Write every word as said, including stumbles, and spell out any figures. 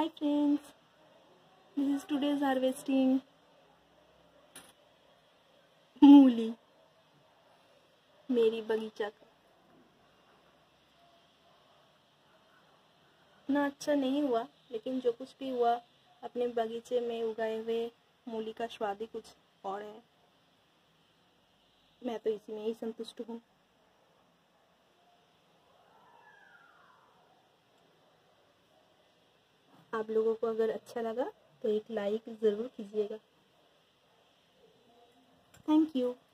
Hi friends, this is today's harvesting मूली मेरी बगीचा का। इतना अच्छा नहीं हुआ, लेकिन जो कुछ भी हुआ अपने बगीचे में उगाए हुए मूली का स्वाद ही कुछ और है। मैं तो इसी में ही संतुष्ट हूँ। आप लोगों को अगर अच्छा लगा तो एक लाइक ज़रूर कीजिएगा। Thank you.